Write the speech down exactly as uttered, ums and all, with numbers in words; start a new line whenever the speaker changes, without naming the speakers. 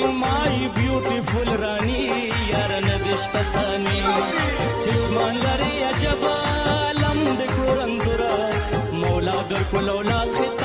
مای بیوتیفول رانی یار ندشت ثانی چشمان لري عجب عالم د کورنګرا مولا در کول اولاد